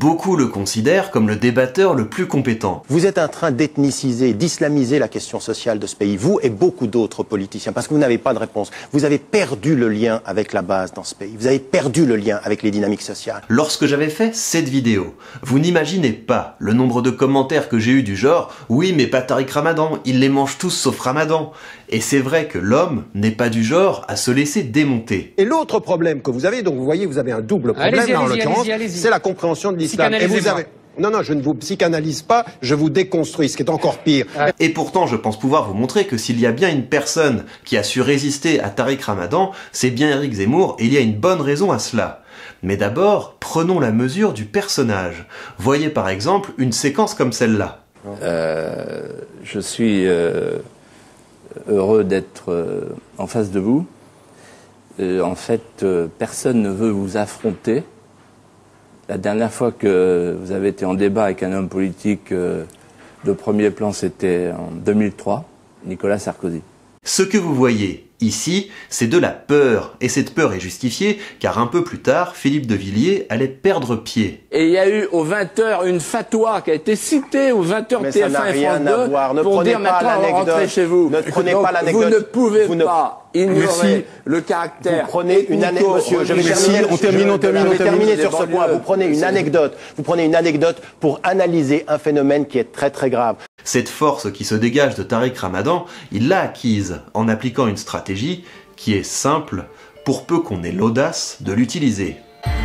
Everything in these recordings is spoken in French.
Beaucoup le considèrent comme le débatteur le plus compétent. Vous êtes en train d'ethniciser, d'islamiser la question sociale de ce pays, vous et beaucoup d'autres politiciens, parce que vous n'avez pas de réponse. Vous avez perdu le lien avec la base dans ce pays. Vous avez perdu le lien avec les dynamiques sociales. Lorsque j'avais fait cette vidéo, vous n'imaginez pas le nombre de commentaires que j'ai eu du genre « Oui, mais pas Tariq Ramadan, il les mange tous sauf Ramadan ». Et c'est vrai que l'homme n'est pas du genre à se laisser démonter. Et l'autre problème que vous avez, donc vous voyez, vous avez un double problème là en l'occurrence, c'est la compréhension de l'islam. Et vous avez... Non, je ne vous psychanalyse pas, je vous déconstruis, ce qui est encore pire. Et pourtant, je pense pouvoir vous montrer que s'il y a bien une personne qui a su résister à Tariq Ramadan, c'est bien Éric Zemmour, et il y a une bonne raison à cela. Mais d'abord, prenons la mesure du personnage. Voyez par exemple une séquence comme celle-là. Je suis heureux d'être en face de vous. En fait, personne ne veut vous affronter. La dernière fois que vous avez été en débat avec un homme politique de premier plan, c'était en 2003, Nicolas Sarkozy. Ce que vous voyez ici, c'est de la peur. Et cette peur est justifiée, car un peu plus tard, Philippe de Villiers allait perdre pied. Et il y a eu aux 20h une fatwa qui a été citée aux 20h TF1 et France 2 pour dire maintenant rentrez chez vous. Ne prenez pas l'anecdote. Vous ne pouvez pas ignorer le caractère. Vous prenez une anecdote. Monsieur, je vais terminer. On termine sur ce point. Vous prenez une anecdote. Vous prenez une anecdote pour analyser un phénomène qui est très très grave. Cette force qui se dégage de Tariq Ramadan, il l'a acquise en appliquant une stratégie qui est simple, pour peu qu'on ait l'audace de l'utiliser.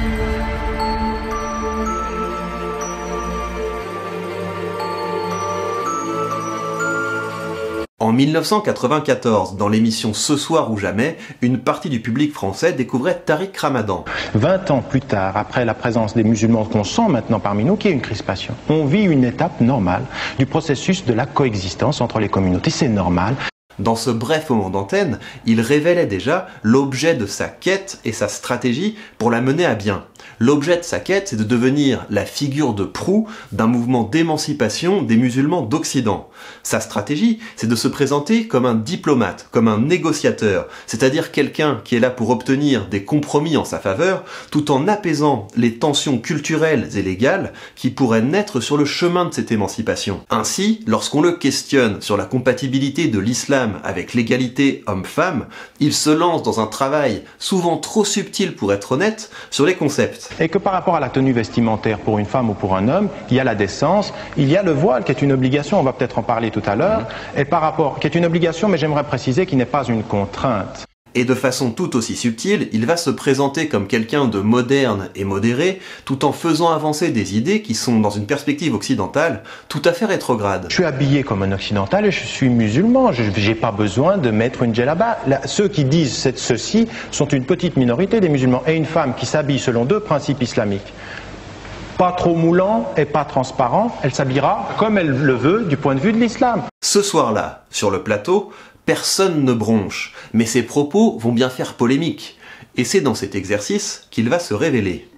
En 1994, dans l'émission Ce soir ou jamais, une partie du public français découvrait Tariq Ramadan. 20 ans plus tard, après la présence des musulmans qu'on sent maintenant parmi nous, qu'il y a une crispation. On vit une étape normale du processus de la coexistence entre les communautés. C'est normal. Dans ce bref moment d'antenne, il révélait déjà l'objet de sa quête et sa stratégie pour la mener à bien. L'objet de sa quête, c'est de devenir la figure de proue d'un mouvement d'émancipation des musulmans d'Occident. Sa stratégie, c'est de se présenter comme un diplomate, comme un négociateur, c'est-à-dire quelqu'un qui est là pour obtenir des compromis en sa faveur, tout en apaisant les tensions culturelles et légales qui pourraient naître sur le chemin de cette émancipation. Ainsi, lorsqu'on le questionne sur la compatibilité de l'islam avec l'égalité homme-femme, il se lance dans un travail souvent trop subtil pour être honnête sur les concepts. Et que par rapport à la tenue vestimentaire pour une femme ou pour un homme, il y a la décence, il y a le voile qui est une obligation, on va peut-être en parler tout à l'heure, et par rapport, qui est une obligation, mais j'aimerais préciser qu'il n'est pas une contrainte. Et de façon tout aussi subtile, il va se présenter comme quelqu'un de moderne et modéré, tout en faisant avancer des idées qui sont, dans une perspective occidentale, tout à fait rétrogrades. Je suis habillé comme un occidental et je suis musulman, je n'ai pas besoin de mettre une djellaba. Ceux qui disent ceci sont une petite minorité des musulmans, et une femme qui s'habille selon deux principes islamiques. Pas trop moulant et pas transparent, elle s'habillera comme elle le veut du point de vue de l'islam. Ce soir-là, sur le plateau, personne ne bronche, mais ses propos vont bien faire polémique. Et c'est dans cet exercice qu'il va se révéler.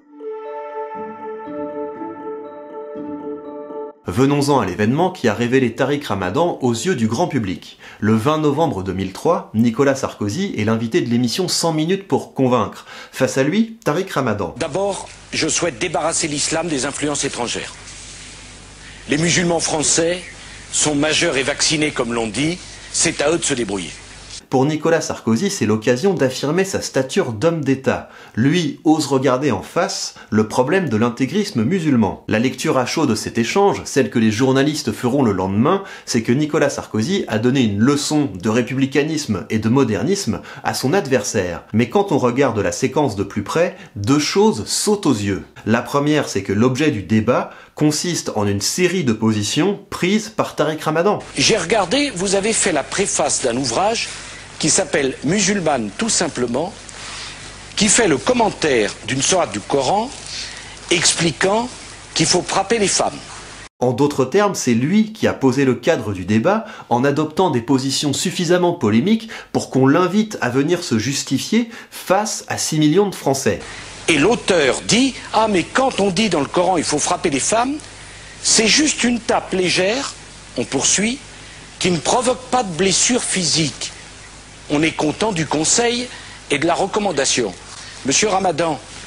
Venons-en à l'événement qui a révélé Tariq Ramadan aux yeux du grand public. Le 20 novembre 2003, Nicolas Sarkozy est l'invité de l'émission 100 minutes pour convaincre. Face à lui, Tariq Ramadan. D'abord, je souhaite débarrasser l'islam des influences étrangères. Les musulmans français sont majeurs et vaccinés, comme l'on dit. C'est à eux de se débrouiller. Pour Nicolas Sarkozy, c'est l'occasion d'affirmer sa stature d'homme d'État. Lui ose regarder en face le problème de l'intégrisme musulman. La lecture à chaud de cet échange, celle que les journalistes feront le lendemain, c'est que Nicolas Sarkozy a donné une leçon de républicanisme et de modernisme à son adversaire. Mais quand on regarde la séquence de plus près, deux choses sautent aux yeux. La première, c'est que l'objet du débat consiste en une série de positions prises par Tariq Ramadan. J'ai regardé, vous avez fait la préface d'un ouvrage qui s'appelle Musulmane tout simplement, qui fait le commentaire d'une sourate du Coran expliquant qu'il faut frapper les femmes. En d'autres termes, c'est lui qui a posé le cadre du débat en adoptant des positions suffisamment polémiques pour qu'on l'invite à venir se justifier face à 6 millions de Français. Et l'auteur dit « Ah, mais quand on dit dans le Coran il faut frapper les femmes, c'est juste une tape légère, on poursuit, qui ne provoque pas de blessure physique. On est content du conseil et de la recommandation. Monsieur Ramadan,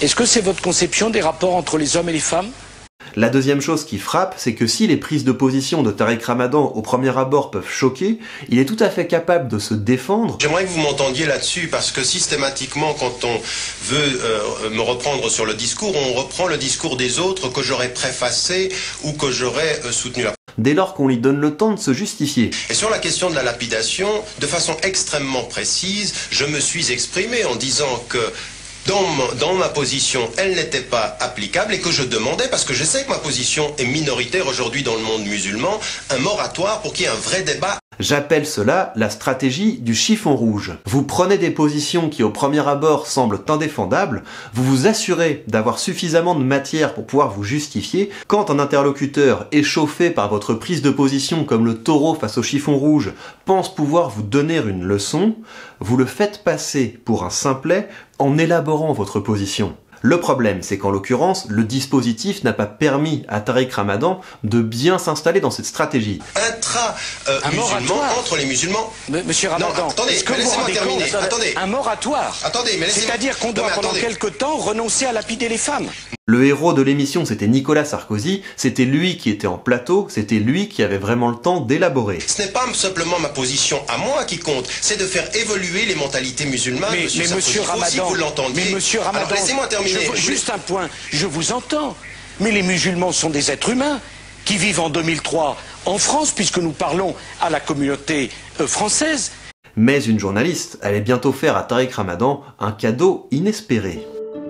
Est-ce que c'est votre conception des rapports entre les hommes et les femmes? La deuxième chose qui frappe, c'est que si les prises de position de Tariq Ramadan au premier abord peuvent choquer, il est tout à fait capable de se défendre. J'aimerais que vous m'entendiez là-dessus, parce que systématiquement, quand on veut me reprendre sur le discours, on reprend le discours des autres que j'aurais préfacé ou que j'aurais soutenu. Dès lors qu'on lui donne le temps de se justifier. Et sur la question de la lapidation, de façon extrêmement précise, je me suis exprimé en disant que dans ma position, elle n'était pas applicable et que je demandais, parce que je sais que ma position est minoritaire aujourd'hui dans le monde musulman, un moratoire pour qu'il y ait un vrai débat. J'appelle cela la stratégie du chiffon rouge. Vous prenez des positions qui au premier abord semblent indéfendables, vous vous assurez d'avoir suffisamment de matière pour pouvoir vous justifier. Quand un interlocuteur, échauffé par votre prise de position comme le taureau face au chiffon rouge, pense pouvoir vous donner une leçon, vous le faites passer pour un simplet en élaborant votre position. Le problème, c'est qu'en l'occurrence, le dispositif n'a pas permis à Tariq Ramadan de bien s'installer dans cette stratégie. Intra-musulman, entre les musulmans. Monsieur Ramadan, est-ce que vous vous rendez compte un moratoire? C'est-à-dire qu'on doit pendant quelque temps renoncer à lapider les femmes. Le héros de l'émission, c'était Nicolas Sarkozy, c'était lui qui était en plateau, c'était lui qui avait vraiment le temps d'élaborer. Ce n'est pas simplement ma position à moi qui compte, c'est de faire évoluer les mentalités musulmanes. Mais monsieur Ramadan, vous l'entendez. Mais monsieur Ramadan, alors laissez-moi terminer. Juste un point, je vous entends, mais les musulmans sont des êtres humains qui vivent en 2003 en France, puisque nous parlons à la communauté française. Mais une journaliste allait bientôt faire à Tariq Ramadan un cadeau inespéré.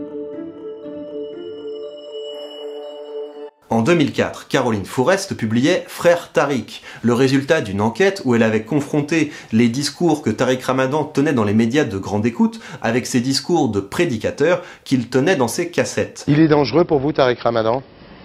En 2004, Caroline Fourest publiait Frère Tariq, le résultat d'une enquête où elle avait confronté les discours que Tariq Ramadan tenait dans les médias de grande écoute avec ses discours de prédicateur qu'il tenait dans ses cassettes. Il est dangereux pour vous, Tariq Ramadan?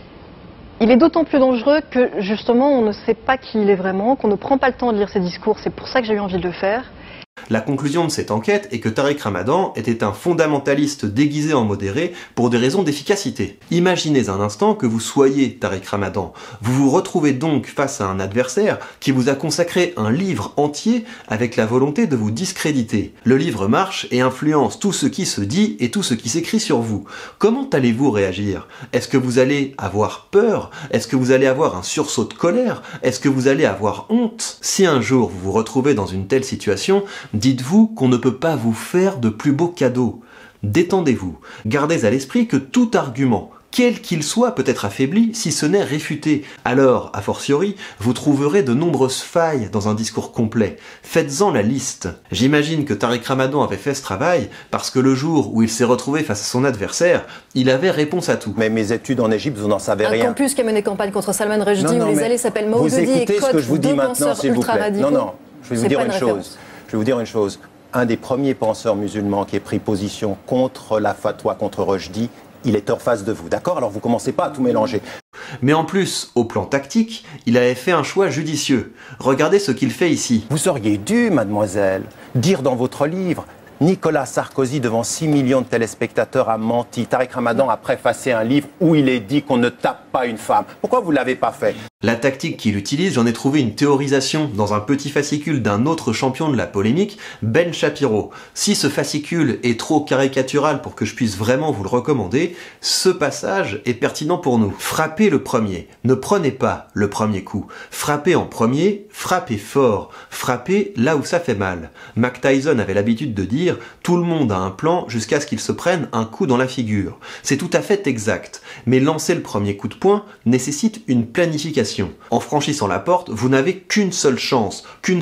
Il est d'autant plus dangereux que, justement, on ne sait pas qui il est vraiment, qu'on ne prend pas le temps de lire ses discours, c'est pour ça que j'ai eu envie de le faire. La conclusion de cette enquête est que Tariq Ramadan était un fondamentaliste déguisé en modéré pour des raisons d'efficacité. Imaginez un instant que vous soyez Tariq Ramadan. Vous vous retrouvez donc face à un adversaire qui vous a consacré un livre entier avec la volonté de vous discréditer. Le livre marche et influence tout ce qui se dit et tout ce qui s'écrit sur vous. Comment allez-vous réagir? Est-ce que vous allez avoir peur? Est-ce que vous allez avoir un sursaut de colère? Est-ce que vous allez avoir honte? Si un jour vous vous retrouvez dans une telle situation, dites-vous qu'on ne peut pas vous faire de plus beaux cadeaux. Détendez-vous. Gardez à l'esprit que tout argument, quel qu'il soit, peut être affaibli si ce n'est réfuté. Alors, a fortiori, vous trouverez de nombreuses failles dans un discours complet. Faites-en la liste. J'imagine que Tariq Ramadan avait fait ce travail parce que le jour où il s'est retrouvé face à son adversaire, il avait réponse à tout. Mais mes études en Égypte, vous n'en savez rien. Un campus qui a mené campagne contre Salman Rushdie, où les allées s'appellent Maududi et Koch, deux penseurs ultra-radicaux. Non, je vais vous dire une chose. Je vais vous dire une chose. Un des premiers penseurs musulmans qui ait pris position contre la fatwa, contre Rushdie, il est en face de vous, d'accord? Alors vous commencez pas à tout mélanger. Mais en plus, au plan tactique, il avait fait un choix judicieux. Regardez ce qu'il fait ici. Vous auriez dû, mademoiselle, dire dans votre livre « Nicolas Sarkozy, devant 6 millions de téléspectateurs, a menti. Tariq Ramadan a préfacé un livre où il est dit qu'on ne tape pas une femme. » Pourquoi vous ne l'avez pas fait? La tactique qu'il utilise, j'en ai trouvé une théorisation dans un petit fascicule d'un autre champion de la polémique, Ben Shapiro. Si ce fascicule est trop caricatural pour que je puisse vraiment vous le recommander, ce passage est pertinent pour nous. Frappez le premier. Ne prenez pas le premier coup. Frappez en premier, frappez fort. Frappez là où ça fait mal. Mac Tyson avait l'habitude de dire « Tout le monde a un plan jusqu'à ce qu'il se prenne un coup dans la figure ». C'est tout à fait exact. Mais lancer le premier coup de poing nécessite une planification. En franchissant la porte, vous n'avez qu'une seule chance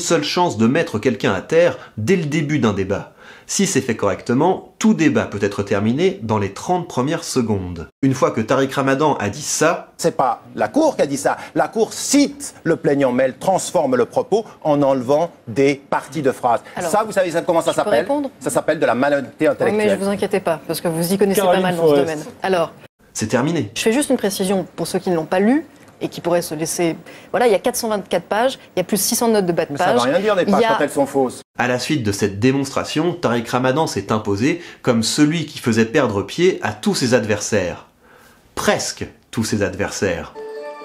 de mettre quelqu'un à terre dès le début d'un débat. Si c'est fait correctement, tout débat peut être terminé dans les 30 premières secondes. Une fois que Tariq Ramadan a dit ça... C'est pas la Cour qui a dit ça. La Cour cite le plaignant, mais elle transforme le propos en enlevant des parties de phrases. Alors, ça, vous savez comment ça s'appelle? Ça s'appelle de la malhonnêteté intellectuelle. Oui, mais je vous inquiétez pas, parce que vous y connaissez pas mal dans ce domaine. Alors, c'est terminé. Je fais juste une précision pour ceux qui ne l'ont pas lu et qui pourraient se laisser... Voilà, il y a 424 pages, il y a plus de 600 notes de bas de page. Mais ça ne veut rien dire des pages quand elles sont fausses. À la suite de cette démonstration, Tariq Ramadan s'est imposé comme celui qui faisait perdre pied à tous ses adversaires. Presque tous ses adversaires.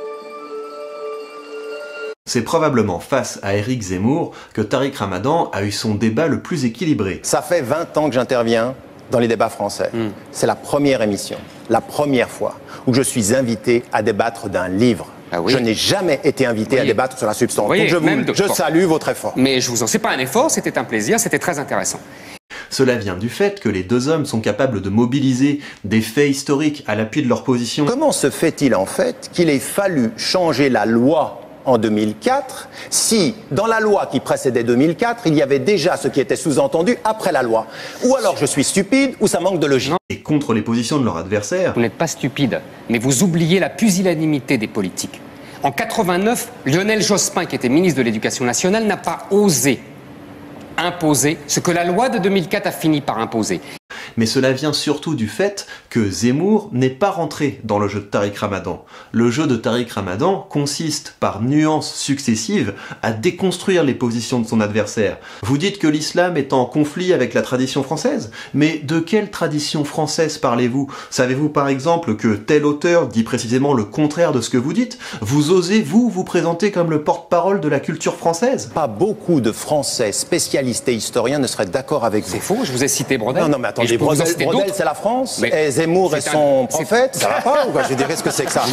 C'est probablement face à Éric Zemmour que Tariq Ramadan a eu son débat le plus équilibré. Ça fait 20 ans que j'interviens dans les débats français. C'est la première émission, la première fois où je suis invité à débattre d'un livre. Ah oui. Je n'ai jamais été invité à débattre sur la substance. Donc je salue votre effort. Mais je vous en sais pas un effort, c'était un plaisir, c'était très intéressant. Cela vient du fait que les deux hommes sont capables de mobiliser des faits historiques à l'appui de leur position. Comment se fait-il en fait qu'il ait fallu changer la loi en 2004 si, dans la loi qui précédait 2004, il y avait déjà ce qui était sous-entendu après la loi? Ou alors je suis stupide, ou ça manque de logique. Et contre les positions de leur adversaire. Vous n'êtes pas stupide, mais vous oubliez la pusillanimité des politiques. En 89, Lionel Jospin, qui était ministre de l'Éducation nationale, n'a pas osé imposer ce que la loi de 2004 a fini par imposer. Mais cela vient surtout du fait que Zemmour n'est pas rentré dans le jeu de Tariq Ramadan. Le jeu de Tariq Ramadan consiste, par nuances successives, à déconstruire les positions de son adversaire. Vous dites que l'islam est en conflit avec la tradition française, mais de quelle tradition française parlez-vous? Savez-vous par exemple que tel auteur dit précisément le contraire de ce que vous dites? Vous osez, vous présenter comme le porte-parole de la culture française? Pas beaucoup de Français spécialistes et historiens ne seraient d'accord avec vous. C'est faux, je vous ai cité Brodel. Non, mais attendez, Brodel c'est la France, et Zemmour est son prophète, ça va pas ou quoi? Je dirais ce que c'est que ça.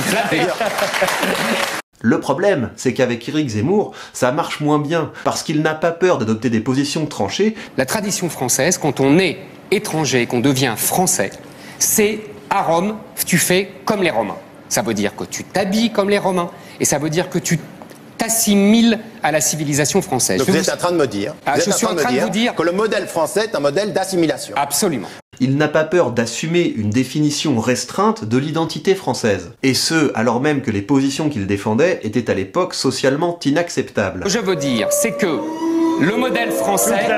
Le problème, c'est qu'avec Éric Zemmour, ça marche moins bien, parce qu'il n'a pas peur d'adopter des positions tranchées. La tradition française, quand on est étranger et qu'on devient français, c'est à Rome, tu fais comme les Romains. Ça veut dire que tu t'habilles comme les Romains, et ça veut dire que tu t'assimiles à la civilisation française. Donc vous êtes en train de me dire, je suis en train de vous dire que le modèle français est un modèle d'assimilation. Absolument. Il n'a pas peur d'assumer une définition restreinte de l'identité française. Et ce, alors même que les positions qu'il défendait étaient à l'époque socialement inacceptables. Ce que je veux dire, c'est que le modèle français...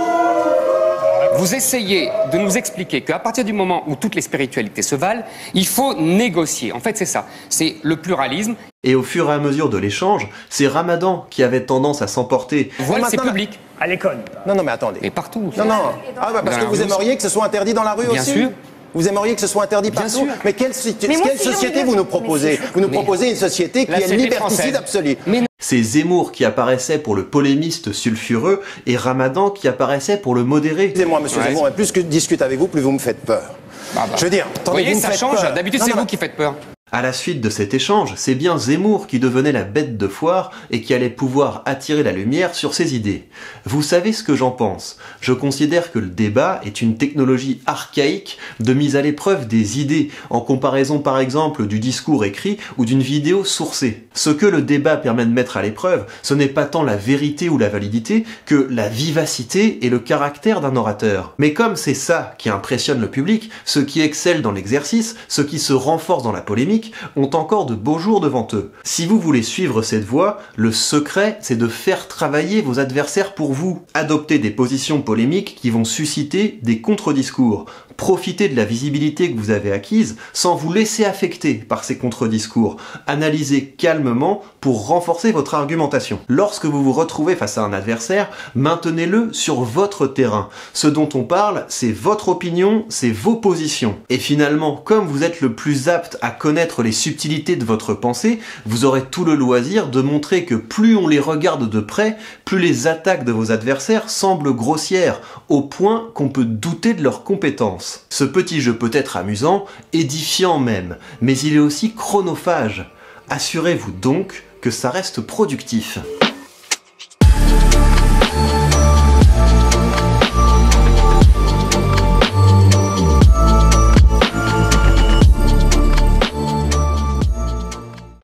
Vous essayez de nous expliquer qu'à partir du moment où toutes les spiritualités se valent, il faut négocier. En fait, c'est ça. C'est le pluralisme. Et au fur et à mesure de l'échange, c'est Ramadan qui avait tendance à s'emporter. Voile, c'est public. À l'école. Non, mais attendez. Et partout. Non. Parce que vous aimeriez que ce soit interdit dans la rue aussi? Bien sûr. Vous aimeriez que ce soit interdit partout? Bien sûr. Mais quelle société vous nous proposez? Vous nous proposez une société qui est liberticide absolue. C'est Zemmour qui apparaissait pour le polémiste sulfureux et Ramadan qui apparaissait pour le modéré. Excusez-moi, monsieur Zemmour, mais plus que je discute avec vous, plus vous me faites peur. Je veux dire, attendez, vous voyez, ça change. D'habitude, c'est vous qui faites peur. À la suite de cet échange, c'est bien Zemmour qui devenait la bête de foire et qui allait pouvoir attirer la lumière sur ses idées. Vous savez ce que j'en pense. Je considère que le débat est une technologie archaïque de mise à l'épreuve des idées, en comparaison par exemple du discours écrit ou d'une vidéo sourcée. Ce que le débat permet de mettre à l'épreuve, ce n'est pas tant la vérité ou la validité que la vivacité et le caractère d'un orateur. Mais comme c'est ça qui impressionne le public, ceux qui excellent dans l'exercice, ceux qui se renforcent dans la polémique, ont encore de beaux jours devant eux. Si vous voulez suivre cette voie, le secret, c'est de faire travailler vos adversaires pour vous. Adopter des positions polémiques qui vont susciter des contre-discours. Profitez de la visibilité que vous avez acquise sans vous laisser affecter par ces contre-discours. Analysez calmement pour renforcer votre argumentation. Lorsque vous vous retrouvez face à un adversaire, maintenez-le sur votre terrain. Ce dont on parle, c'est votre opinion, c'est vos positions. Et finalement, comme vous êtes le plus apte à connaître les subtilités de votre pensée, vous aurez tout le loisir de montrer que plus on les regarde de près, plus les attaques de vos adversaires semblent grossières, au point qu'on peut douter de leurs compétences. Ce petit jeu peut être amusant, édifiant même, mais il est aussi chronophage. Assurez-vous donc que ça reste productif.